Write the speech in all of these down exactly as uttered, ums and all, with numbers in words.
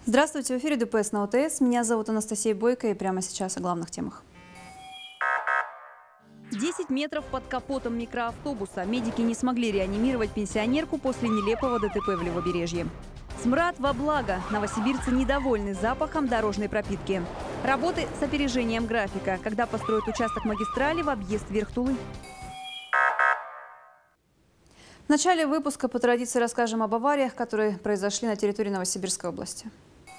Здравствуйте, в эфире ДПС на ОТС. Меня зовут Анастасия Бойко, и прямо сейчас о главных темах. десять метров под капотом микроавтобуса. Медики не смогли реанимировать пенсионерку после нелепого ДТП в Левобережье. Смрад во благо. Новосибирцы недовольны запахом дорожной пропитки. Работы с опережением графика. Когда построят участок магистрали в объезд Верх-Тулы. В начале выпуска по традиции расскажем об авариях, которые произошли на территории Новосибирской области.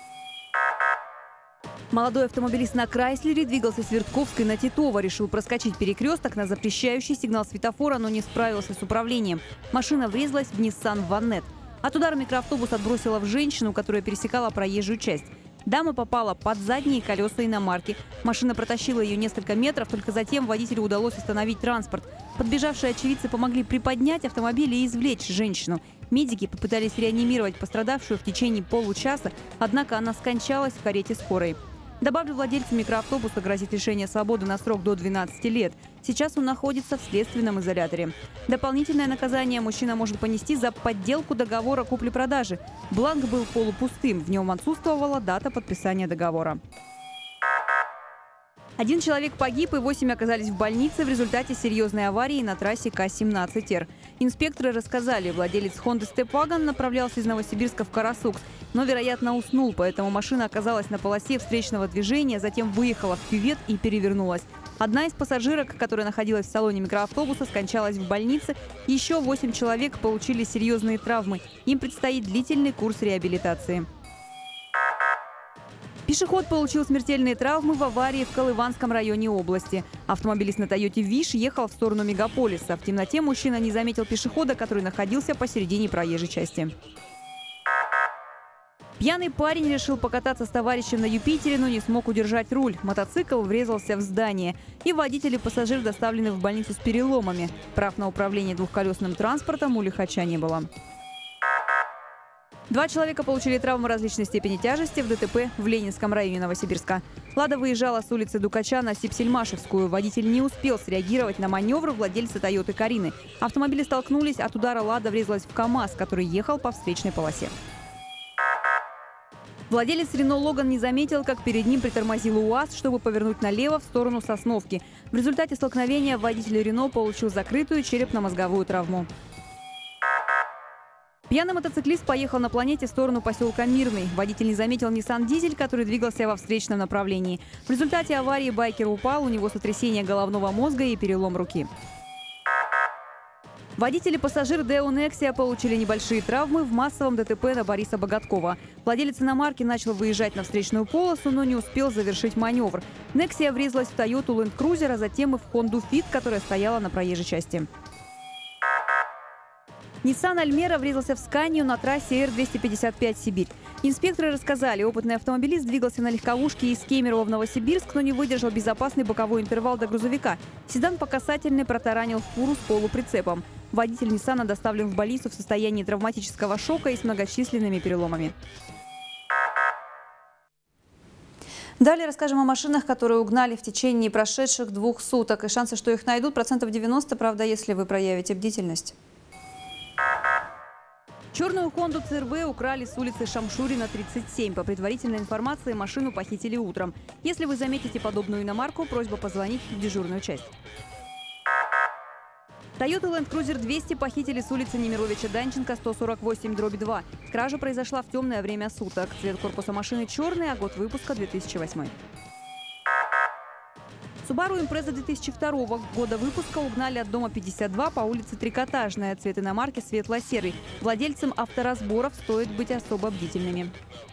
Молодой автомобилист на Крайслере двигался с Вертковской на Титова. Решил проскочить перекресток на запрещающий сигнал светофора, но не справился с управлением. Машина врезалась в Nissan Vanette. От удара микроавтобус отбросила в женщину, которая пересекала проезжую часть. Дама попала под задние колеса иномарки. Машина протащила ее несколько метров, только затем водителю удалось остановить транспорт. Подбежавшие очевидцы помогли приподнять автомобиль и извлечь женщину. Медики попытались реанимировать пострадавшую в течение получаса, однако она скончалась в карете скорой. Добавлю, владельцу микроавтобуса грозит лишение свободы на срок до двенадцати лет. Сейчас он находится в следственном изоляторе. Дополнительное наказание мужчина может понести за подделку договора купли-продажи. Бланк был полупустым, в нем отсутствовала дата подписания договора. Один человек погиб и восемь оказались в больнице в результате серьезной аварии на трассе К семнадцать Р. Инспекторы рассказали, владелец Honda Step Wagon направлялся из Новосибирска в Карасукс, но, вероятно, уснул, поэтому машина оказалась на полосе встречного движения, затем выехала в кювет и перевернулась. Одна из пассажирок, которая находилась в салоне микроавтобуса, скончалась в больнице. Еще восемь человек получили серьезные травмы. Им предстоит длительный курс реабилитации. Пешеход получил смертельные травмы в аварии в Колыванском районе области. Автомобилист на Тойоте Виш ехал в сторону мегаполиса. В темноте мужчина не заметил пешехода, который находился посередине проезжей части. Пьяный парень решил покататься с товарищем на Юпитере, но не смог удержать руль. Мотоцикл врезался в здание. И водитель и пассажир доставлены в больницу с переломами. Прав на управление двухколесным транспортом у лихача не было. Два человека получили травмы различной степени тяжести в ДТП в Ленинском районе Новосибирска. «Лада» выезжала с улицы Дукача на Сипсельмашевскую. Водитель не успел среагировать на маневр владельца «Тойоты» Карины. Автомобили столкнулись, от удара «Лада» врезалась в КАМАЗ, который ехал по встречной полосе. Владелец «Рено Логан» не заметил, как перед ним притормозил УАЗ, чтобы повернуть налево в сторону Сосновки. В результате столкновения водитель «Рено» получил закрытую черепно-мозговую травму. Пьяный мотоциклист поехал на «Планете» в сторону поселка Мирный. Водитель не заметил Nissan Дизель, который двигался во встречном направлении. В результате аварии байкер упал, у него сотрясение головного мозга и перелом руки. Водитель и пассажир Део Нексия получили небольшие травмы в массовом ДТП на Бориса Богаткова. Владелец иномарки начал выезжать на встречную полосу, но не успел завершить маневр. Нексия врезалась в Тойоту Ленд Крузер, а затем и в Хонду Фит, которая стояла на проезжей части. Nissan Альмера врезался в Сканию на трассе Р двести пятьдесят пять Сибирь. Инспекторы рассказали, опытный автомобилист двигался на легковушке из Кемерово в Новосибирск, но не выдержал безопасный боковой интервал до грузовика. Седан по касательной протаранил фуру с полуприцепом. Водитель Ниссана доставлен в больницу в состоянии травматического шока и с многочисленными переломами. Далее расскажем о машинах, которые угнали в течение прошедших двух суток. И шансы, что их найдут, процентов девяносто, правда, если вы проявите бдительность. Черную «Хонду Цэ Эр вэ» украли с улицы Шамшурина, тридцать семь. По предварительной информации, машину похитили утром. Если вы заметите подобную иномарку, просьба позвонить в дежурную часть. Тойоту Ленд Крузер двести похитили с улицы Немировича Данченко, сто сорок восемь дробь два. Кража произошла в темное время суток. Цвет корпуса машины черный, а год выпуска две тысячи восьмой. Subaru Impreza две тысячи второго года выпуска угнали от дома пятьдесят два по улице Трикотажная. Цвет иномарки светло-серый. Владельцам авторазборов стоит быть особо бдительными.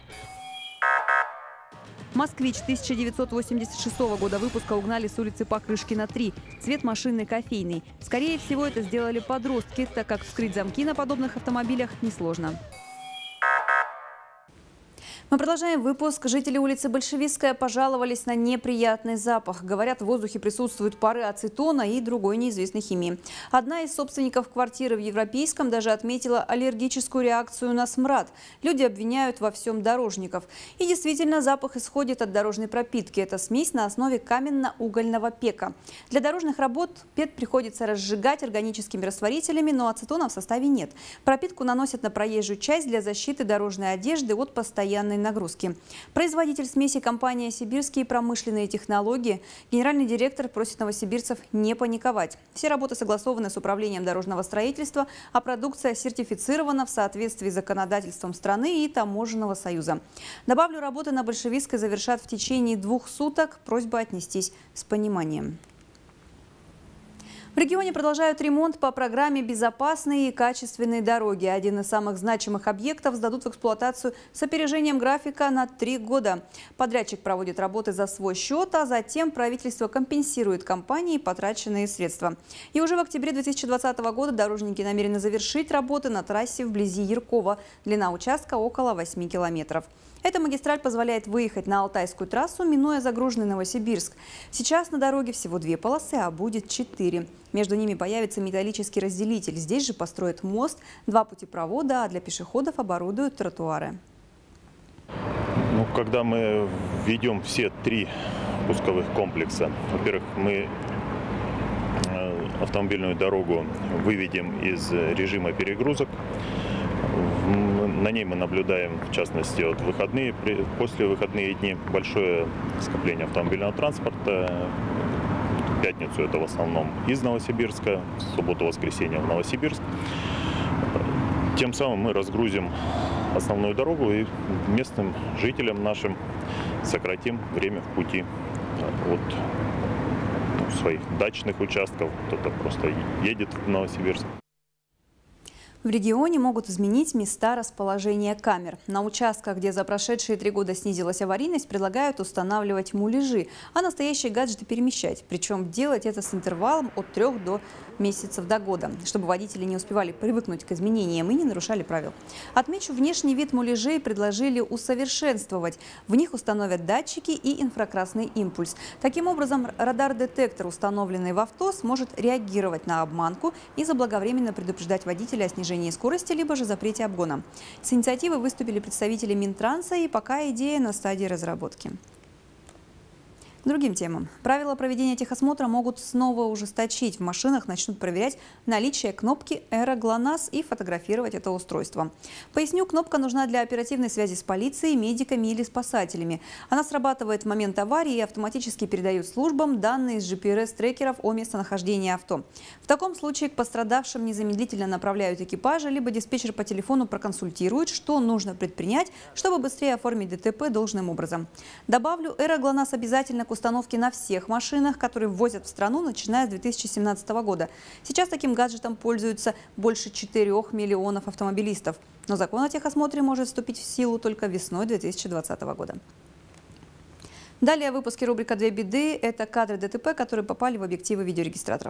Москвич тысяча девятьсот восемьдесят шестого года выпуска угнали с улицы Покрышкина, три. Цвет машины кофейный. Скорее всего, это сделали подростки, так как вскрыть замки на подобных автомобилях несложно. Мы продолжаем выпуск. Жители улицы Большевистская пожаловались на неприятный запах. Говорят, в воздухе присутствуют пары ацетона и другой неизвестной химии. Одна из собственников квартиры в Европейском даже отметила аллергическую реакцию на смрад. Люди обвиняют во всем дорожников. И действительно, запах исходит от дорожной пропитки. Это смесь на основе каменно-угольного пека. Для дорожных работ пек приходится разжигать органическими растворителями, но ацетона в составе нет. Пропитку наносят на проезжую часть для защиты дорожной одежды от постоянной нагрузки. Производитель смеси компания «Сибирские промышленные технологии», генеральный директор просит новосибирцев не паниковать. Все работы согласованы с управлением дорожного строительства, а продукция сертифицирована в соответствии с законодательством страны и Таможенного союза. Добавлю, работы на Большевистской завершат в течение двух суток. Просьба отнестись с пониманием. В регионе продолжают ремонт по программе «Безопасные и качественные дороги». Один из самых значимых объектов сдадут в эксплуатацию с опережением графика на три года. Подрядчик проводит работы за свой счет, а затем правительство компенсирует компании потраченные средства. И уже в октябре две тысячи двадцатого года дорожники намерены завершить работы на трассе вблизи Яркова. Длина участка около восьми километров. Эта магистраль позволяет выехать на Алтайскую трассу, минуя загруженный Новосибирск. Сейчас на дороге всего две полосы, а будет четыре. Между ними появится металлический разделитель. Здесь же построят мост, два путепровода, а для пешеходов оборудуют тротуары. Ну, когда мы введем все три пусковых комплекса, во-первых, мы автомобильную дорогу выведем из режима перегрузок. На ней мы наблюдаем, в частности, от выходные, после выходные дни большое скопление автомобильного транспорта. В пятницу это в основном из Новосибирска, в субботу-воскресенье в Новосибирск. Тем самым мы разгрузим основную дорогу и местным жителям нашим сократим время в пути от своих дачных участков. Кто-то просто едет в Новосибирск. В регионе могут изменить места расположения камер. На участках, где за прошедшие три года снизилась аварийность, предлагают устанавливать муляжи, а настоящие гаджеты перемещать. Причем делать это с интервалом от трех до месяцев до года, чтобы водители не успевали привыкнуть к изменениям и не нарушали правил. Отмечу, внешний вид муляжей предложили усовершенствовать. В них установят датчики и инфракрасный импульс. Таким образом, радар-детектор, установленный в авто, сможет реагировать на обманку и заблаговременно предупреждать водителя о снижении скорости, либо же запрете обгона. С инициативой выступили представители Минтранса, и пока идея на стадии разработки. К другим темам. Правила проведения техосмотра могут снова ужесточить. В машинах начнут проверять наличие кнопки «Эра ГЛОНАСС» и фотографировать это устройство. Поясню, кнопка нужна для оперативной связи с полицией, медиками или спасателями. Она срабатывает в момент аварии и автоматически передает службам данные с джи пи эр эс-трекеров о местонахождении авто. В таком случае к пострадавшим незамедлительно направляют экипажи, либо диспетчер по телефону проконсультирует, что нужно предпринять, чтобы быстрее оформить дэ тэ пэ должным образом. Добавлю, «Эра ГЛОНАСС» обязательно к установки на всех машинах, которые ввозят в страну, начиная с две тысячи семнадцатого года. Сейчас таким гаджетом пользуются больше четырёх миллионов автомобилистов. Но закон о техосмотре может вступить в силу только весной две тысячи двадцатого года. Далее в выпуске рубрика «Две беды» – это кадры дэ тэ пэ, которые попали в объективы видеорегистраторов.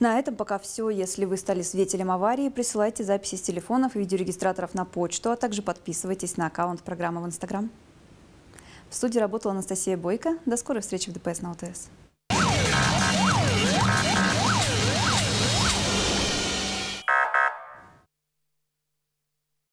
На этом пока все. Если вы стали свидетелем аварии, присылайте записи с телефонов и видеорегистраторов на почту, а также подписывайтесь на аккаунт программы в Инстаграм. В студии работала Анастасия Бойко. До скорой встречи в ДПС на ОТС.